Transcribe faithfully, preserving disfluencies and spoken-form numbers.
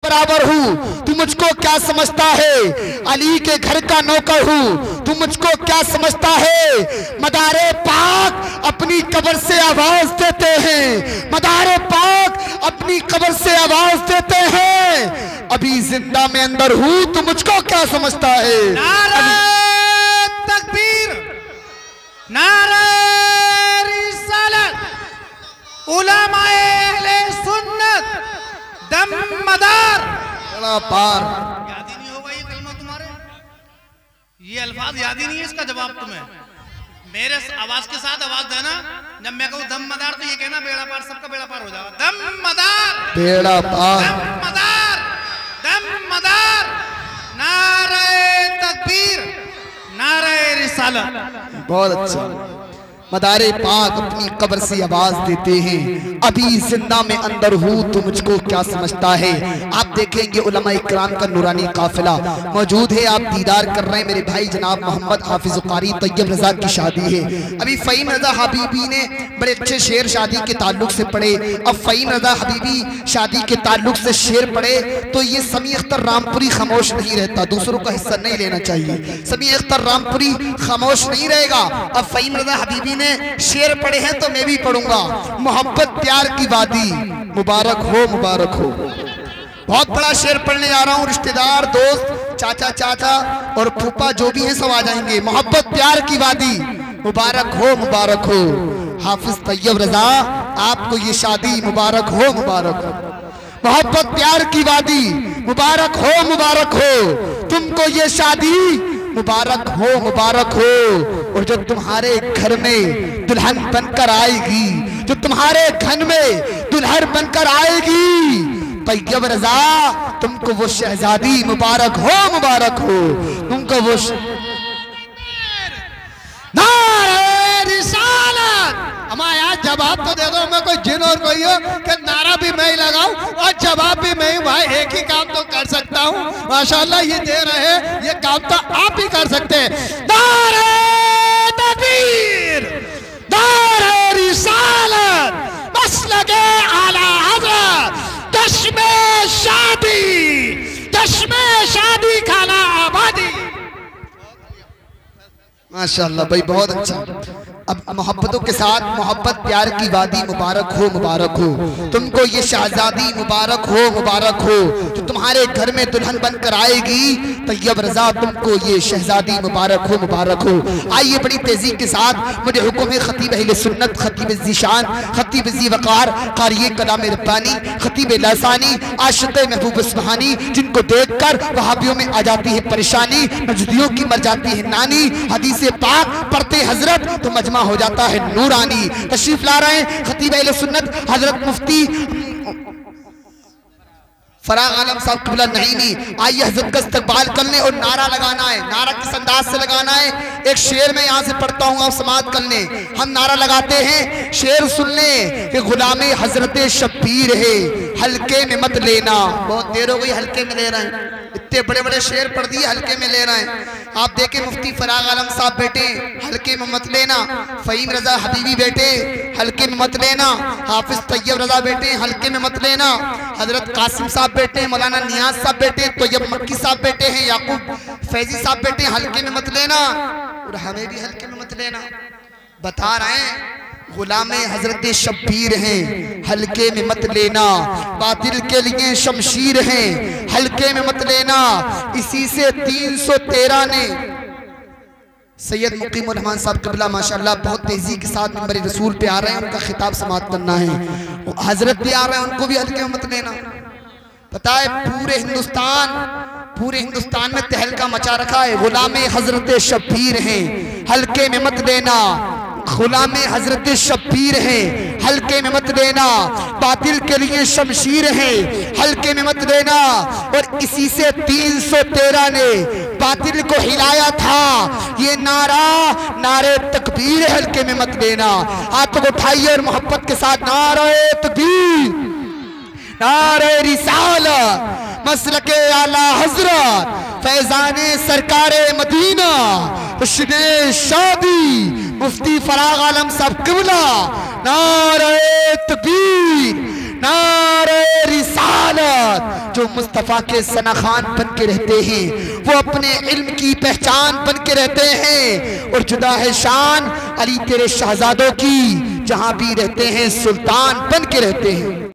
बराबर हूँ, तू मुझको क्या समझता है? अली के घर का नौकर हूँ, तू मुझको क्या समझता है? मदारे पाक अपनी कब्र से आवाज देते हैं, मदारे पाक अपनी कब्र से आवाज देते हैं, अभी जिंदा में अंदर हूँ, तू मुझको क्या समझता है? नारे तकबीर, नारे रिसालत, उलमाए अहले सुन्नत, दम मदार। बड़ा पार याद ही नहीं होगा ये कलमा तुम्हारे, ये अल्फाज याद ही नहीं है, इसका जवाब तुम्हें मेरे आवाज के साथ आवाज देना। जब मैं कहूँ दम मदार तो ये कहना बेड़ा पार, सबका बेड़ा पार हो जाएगा। दम मदार, बेड़ा पार, दम मदार, दम मदार, नारे तकबीर, नारे रिसालत। बहुत अच्छा। मदारे पाक अपनी कब्र से आवाज देते हैं, अभी जिंदा में अंदर हूँ, तू मुझको क्या समझता है? आप देखेंगे उलमा इकराम का नूरानी काफिला मौजूद है, आप दीदार कर रहे हैं। मेरे भाई जनाब मोहम्मद हाफिज कारी तैयब रजा की शादी है। अभी फ़हीम रजा हबीबी ने बड़े अच्छे शेर शादी के ताल्लुक से पढ़े। अब फ़हीम रजा हबीबी शादी के ताल्लुक से शेर पढ़े तो ये समी अख्तर रामपुरी खामोश नहीं रहता, दूसरों का हिस्सा नहीं लेना चाहिए। समी अख्तर रामपुरी खामोश नहीं रहेगा। अब फ़हीम रजा हबीबी ने शेर पढ़े हैं तो मैं भी पढ़ूंगा। मोहब्बत प्यार की वादी, मुबारक हो मुबारक हो। बहुत बड़ा शेर पढ़ने जा रहा हूँ, रिश्तेदार दोस्त चाचा चाचा और फूफा जो भी हैं सब आ जाएंगे। मोहब्बत प्यार की वादी, मुबारक हो मुबारक हो। हाफिज तैयब रजा आपको ये शादी मुबारक हो मुबारक हो। मोहब्बत प्यार की वादी, मुबारक हो मुबारक हो। तुमको ये शादी मुबारक हो मुबारक हो। और जो तुम्हारे घर में दुल्हन बनकर आएगी, जो तुम्हारे घर में दुल्हन बनकर आएगी, तैयब रजा तुमको वो शहजादी मुबारक हो मुबारक हो। तुमको वो श... नारे रिसालत। हमारा जवाब तो दे दो, मैं कोई जिन और कोई हो कि नारा भी मैं ही लगाऊं और जवाब भी मैं ही। भाई एक ही काम तो कर सकता हूं, माशाल्लाह ये दे रहे हैं, ये काम तो आप ही कर सकते हैं। नारे तकबीर, नारे रिसालत, मसलके आला हज़रत, चश्मे शादी, चश्मे शादी खाना आबादी। माशाल्लाह भाई बहुत अच्छा। अब मोहब्बतों के साथ मोहब्बत प्यार की वादी, मुबारक हो मुबारक हो। तुमको ये शहजादी मुबारक हो मुबारक हो, जो तुम्हारे घर में दुल्हन बनकर आएगी। तैयब रजा तुमको ये शहजादी मुबारक हो मुबारक हो। आइए बड़ी तेजी के साथ मुझे हुक्म है खतीब अहले सुन्नत, खतीब ज़ीशान, खतीब ज़ी वक़ार, क़ारी कलाम रब्बानी, खतीब लसानी, आशिक़ महबूब सुब्हानी, जिनको देखकर वहाबियों में आ जाती है परेशानी, मजदियों की मर जाती है नानी। हदीस से पाक पढ़ते हजरत तो मजमा हो जाता है नूरानी। तशरीफ ला रहे हैं खतीब अहले सुन्नत हजरत मुफ्ती फराग आलम साहब क़िबला नईमी। आइए हजरत का इस्तकबाल करने और नारा लगाना है। नारा किस अंदाज से लगाना है? एक शेर में यहाँ से पढ़ता हूँ, आप समाअत कर लें। हम नारा लगाते हैं, शेर सुन लें कि गुलामे हजरत शब्बीर है, हल्के में मत लेना। बहुत देर हो गई हल्के में ले रहे हैं, इतने बड़े बड़े शेर पढ़ दिए, हल्के में ले रहे हैं। आप देखें मुफ्ती फराग आलम साहब बेटे, हल्के में मत लेना। फ़हीम रजा हबीबी बेटे, हल्के में मत लेना। हाफिज तैयब रजा बेटे, हल्के में मत लेना। हजरत कासिम साहब बेटे, मौलाना नियाज साहब बेटे, तैयब मक्की साहब बेटे हैं, याकूब फैजी साहब बेटे, हल्के में मत लेना। और हमें भी हल्के में मत लेना। बता रहे हैं गुलामे हजरत शब्बीर हैं, हल्के में मत लेना। बातिल के लिए शमशीर हैं, हल्के में मत लेना। इसी से तीन सौ तेरह ने सैयद मुकीमुर रहमान साहब क़िबला माशाल्लाह बहुत तेजी के साथ नंबर रसूल पे आ रहे हैं, उनका खिताब समाअत करना है। हजरत भी आ रहे हैं, उनको भी हल्के में मत लेना। पता है पूरे हिंदुस्तान पूरे हिंदुस्तान में तहलका मचा रखा है। गुलामे हजरत शब्बीर हैं, हल्के में मत लेना। गुलामे हजरत शब्बीर हैं, हल्के में मत लेना। बातिल के लिए शमशीर हैं, हल्के में मत लेना। और इसी से तीन सौ तेरह ने बातिल को हिलाया था। ये नारा नारे तकबीर, हल्के में मत लेना। हाथों को उठाइए और मोहब्बत के साथ नारे तकबीर, नारे रिसालत, मसलके आला हजरत, फैजाने सरकारे मदीना, हुस्ने शादी, मुफ्ती फराग आलम साहब क़िबला। नारे तकबीर, नारे रिसालत। जो मुस्तफ़ा के सनाखान बन के रहते हैं वो अपने इल्म की पहचान बन के रहते हैं। और जुदा है शान अली तेरे शहजादों की, जहां भी रहते हैं सुल्तान बन के रहते हैं।